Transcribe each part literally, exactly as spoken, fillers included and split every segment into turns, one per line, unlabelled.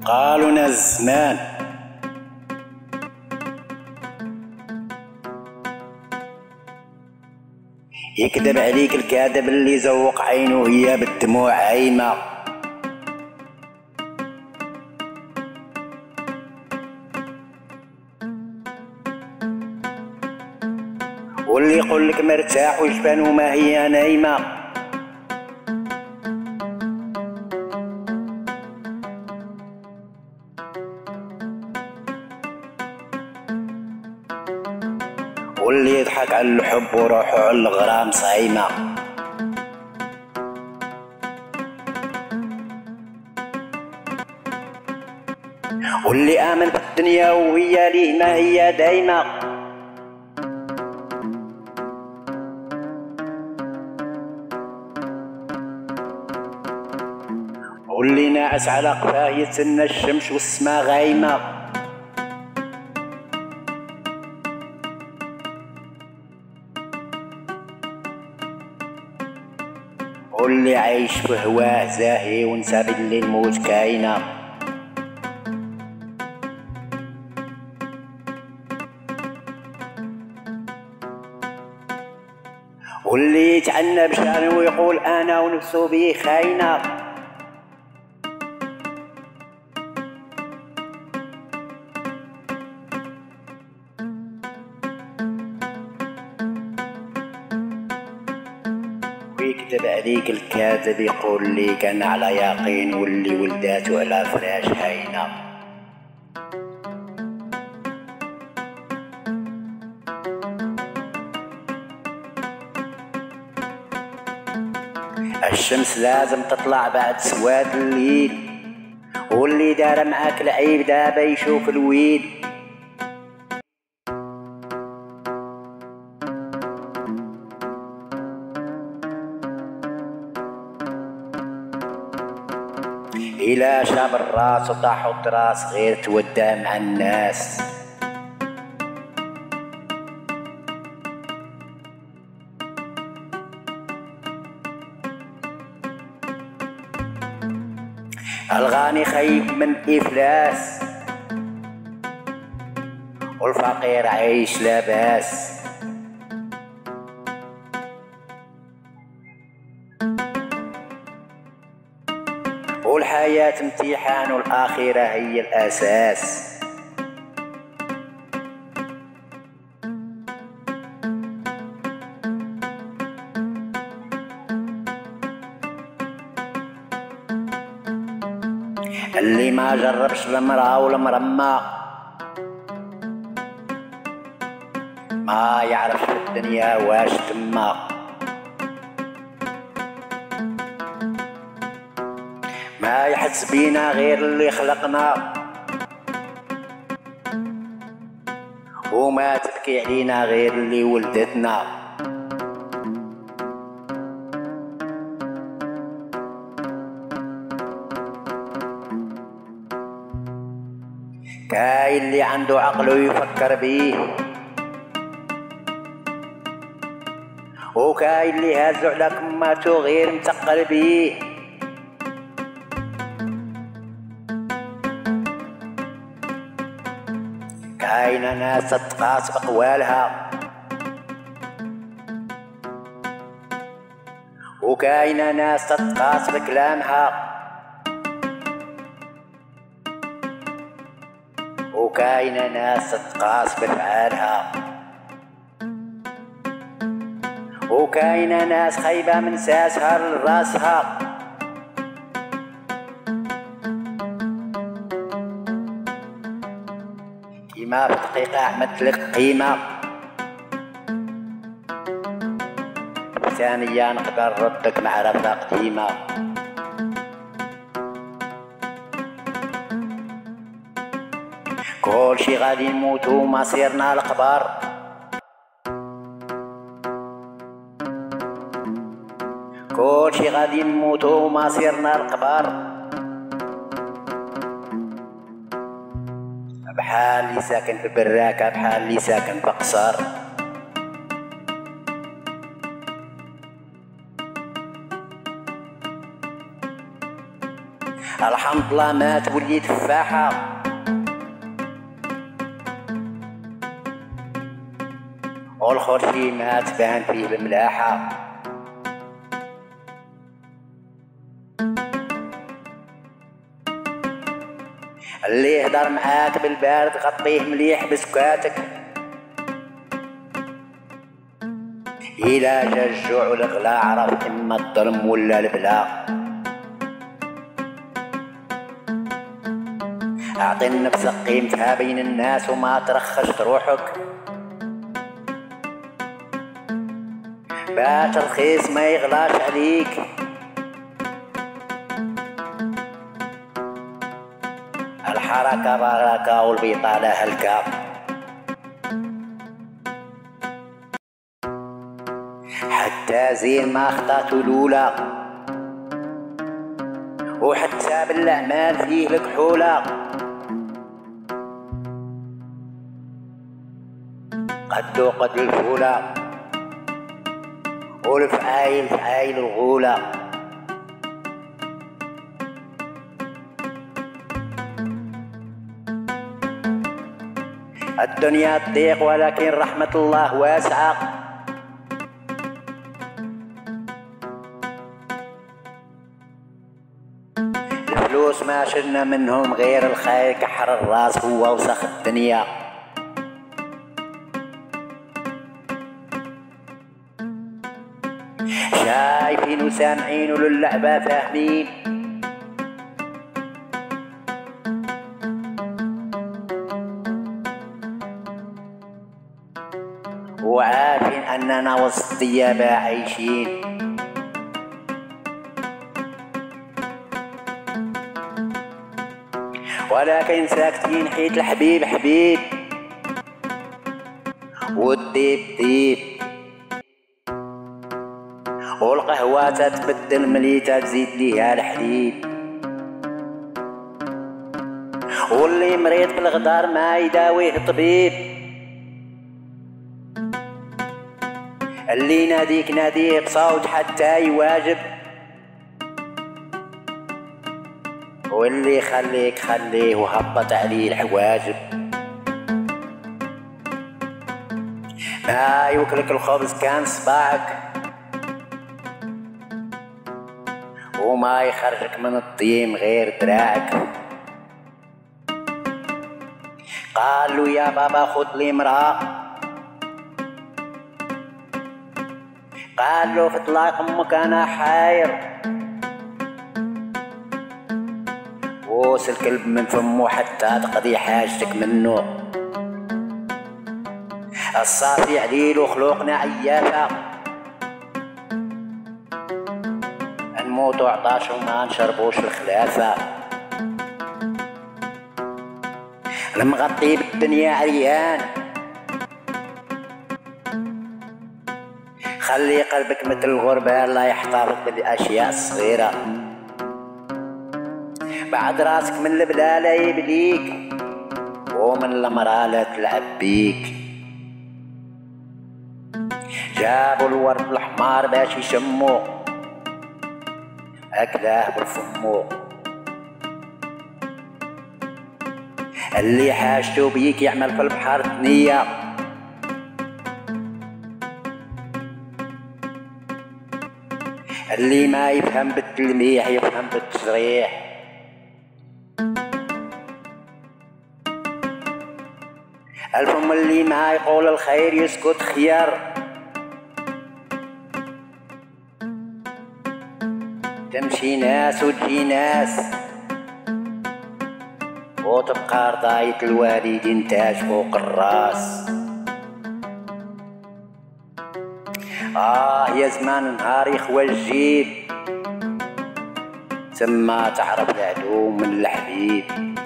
قالوا ناس الزمان يكذب عليك الكاذب اللي زوق عينه هي بالدموع عايمة. واللي يقول لك مرتاح وجبان وما هي نايمة. واللي يضحك على الحب وروحه على الغرام صايمة. واللي آمن بالدنيا وهي ليه ما هي دايمة. واللي ناعس على قفاه يتسنى الشمس والسما غايمة. واللي عايش في هواه زاهي ونسى باللي الموت كاينة. واللي يتعنى بشانه ويقول انا ونفسه بيه خاينة. ويكذب عليك الكاذب يقول لي كان على يقين واللي ولداته على فراش هاينة. الشمس لازم تطلع بعد سواد الليل. واللي دار معاك العيب دابا يشوف الويل. إلا شاب الراس وطاح الراس غير تودى مع الناس. الغني خايف من إفلاس والفقير عايش لاباس. والحياة امتحان والآخرة هي الأساس. اللي ما جربش المرأة والمرمى ما يعرفش في الدنيا واش تما. ما يحس بينا غير اللي خلقنا وما تبكي علينا غير اللي ولدتنا. كاين اللي عنده عقل ويفكر بيه وكاين اللي هازو على كماتو غير متقل بيه. كاينة ناس تتقاس بقوالها وكاينة ناس تتقاس بكلامها وكاينة ناس تتقاس بفعالها وكاينة ناس خايبة من ساسها لراسها. كيما في دقيقة عملت لك قيمة ثانية نقدر نردك معرفة قديمة. كل شي غادي نموتو مصيرنا القبر. كل شي غادي نموتو مصيرنا القبر. بحال اللي ساكن في براكة بحال اللي ساكن في قصر. الحنظلة ما تولي تفاحة، والخرشي ما تبان فيه الملاحة. اللي يهدر معاك بالبارد غطيه مليح بسكاتك، إلا جا الجوع والغلا عرف إما الظلم ولا البلا. أعطي لنفسك قيمتها بين الناس وما ترخش روحك، باش رخيص ما يغلاش عليك. الحركة بركة والبطالة هلكة، حتى زين ما خطاتو الأولى، وحتى بالأعمال فيه الكحولة. قدو قد الفولة والفعايل فعايل الغولة. الدنيا تضيق ولكن رحمة الله واسعة، الفلوس ما شلنا منهم غير الخير كحر الراس هو وسخ الدنيا. شايفين وسامعين وللعبة فاهمين، وعارفين أننا وسط الديابة عايشين. ولكن ساكتين حيت الحبيب حبيب والديب ديب، والقهوة تتبدل مليتة تزيد ليها الحليب، واللي مريض بالغدار ما يداويه طبيب. اللي ناديك ناديه بصوت حتى يواجب، واللي خليك خليه وهبط عليه الحواجب. ما يوكلك الخبز كان صباعك، وما يخرجك من الطيم غير دراعك. قال له يا بابا خذ لي مرأة، قال له في طلاق امك انا حاير. ووصل الكلب من فمه حتى تقضي حاجتك منه، الصافي عليل وخلوقنا عيافة، نموتو عطاش وما نشربوش الخلافة. المغطي بالدنيا عريان، خلي قلبك مثل الغربال لا يحتفظ بالاشياء الصغيرة. بعد راسك من البلالة يبليك، ومن المرأة لا تلعب بيك. جابوا الورد الحمار باش يشمو، أكلاه بفمو. اللي حاجتو بيك يعمل في البحر ثنية، اللي ما يفهم بالتلميح يفهم بالتشريح. الفم اللي ما يقول الخير يسكت خيار، تمشي ناس وتجي ناس، وتبقى رضاية الوالدين تاج فوق الراس. آه يا زمان نهار يخوى الجيب، تما تعرف العدو من الحبيب.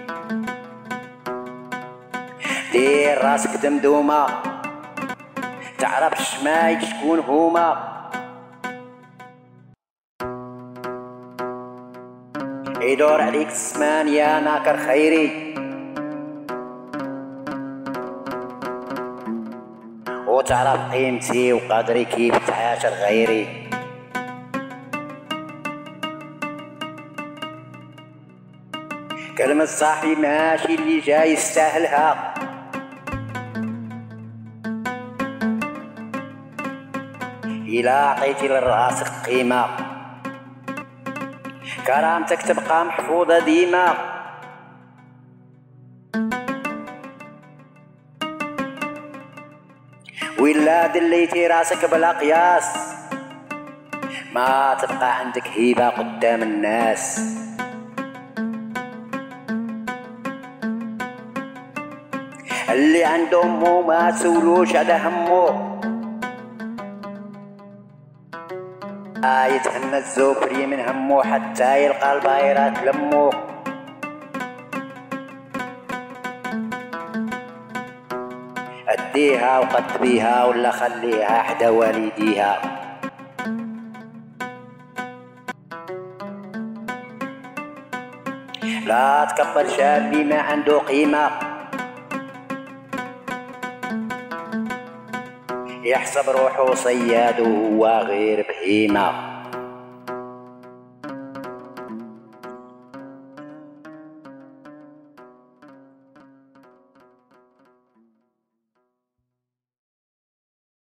دير راسك دمدومة تعرف شمايت شكون هما، يدور عليك الزمان يا ناكر خيري، وتعرف قيمتي وقدري كيف تعاشر غيري. كلمة صاحبي ماشي اللي جاي يستاهلها. إلا عطيتي لراسك قيمة كرامتك تبقى محفوظة ديما. وإلا دليتي راسك بلا قياس ما تبقى عندك هيبة قدام الناس. اللي عنده همو ما تسولوش على همو، آه يتهنى الزوفري من همو حتى يلقى البايرات لمو. أديها وقدبيها ولا خليها حدا والديها. لا تكبر شاب ما عنده قيمة يحسب روحه صياد وهو غير بهيمة.